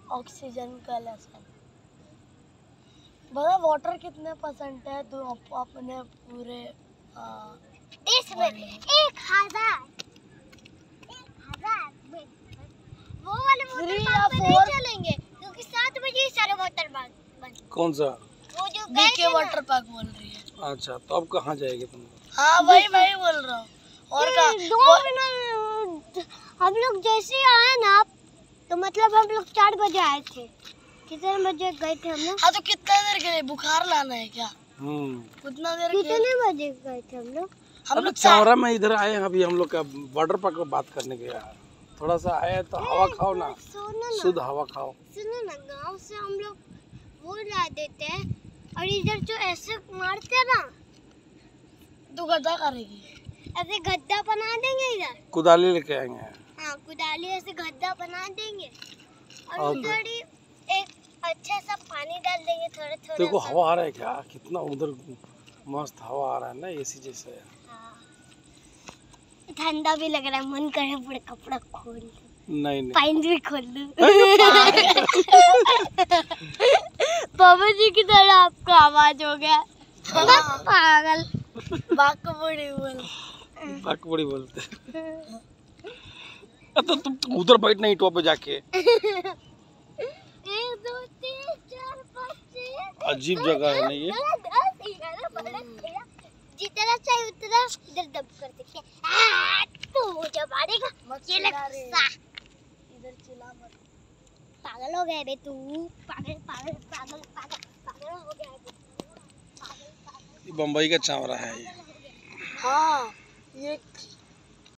Oxygen का lesson. बता water कितने परसेंट है तो अपने पूरे इसमें 1000 वो वाले वाटर पार्क में नहीं चलेंगे क्योंकि 7 बजे सारे वाटर पार्क बंद। कौन सा? वो जो बीके वाटर पार्क बोल रही है। अच्छा तो अब कहाँ जाएगी तुम? हाँ वही बोल रहा हूँ। और का 2 मिनट हम लोग जैसे आए ना तो मतलब हम लोग 4 बजे आए थे। कितने बजे गए थे हम लोग? हाँ तो कितना देर के लिए बुखार लाना है क्या? कितना देर कितने बजे गए थे हम लोग? हम लोग चावरा में इधर आए हैं अभी हम लोग का वाटर पार्क में बात करने के यार। थोड़ा सा आए तो हवा खाओ ना, शुद्ध हवा खाओ। सुनो ना, गांव से हम लोग वो ला देते हैं और इधर जो ऐसे मारते हैं ना तू गड्ढा करेगी। ऐसे गड्ढा बना देंगे इधर। कुदाली लेके आएंगे। हाँ कुदाली ऐसे गड्ढा बना देंगे और उधर ही एक अच्छा सा पानी डाल देंगे थोड़ा थोड़ा। देखो हवा आ रहा है क्या? कितना उधर मस्त हवा आ रहा है ना, एसी जैसे। ठंडा भी लग रहा है, मन कर रहा है पूरे कपड़ा खोल दूं। नहीं पैंट भी खोल दूं। बाबा जी की तरह आपका आवाज हो गया। पागल। बाकबड़ी बोलते। तो तुम उधर बैठ नहीं टॉप पे जाके। 1 2 3 4 5 6 अजीब जगह है ना ये। जितना चाहिए उतना इधर दब कर देते तो जब मारेगा ये इधर चिल्ला मत। पागल हो गया बे तू। पागल हो गया बे। बम्बई का चावरा है ये। हाँ ये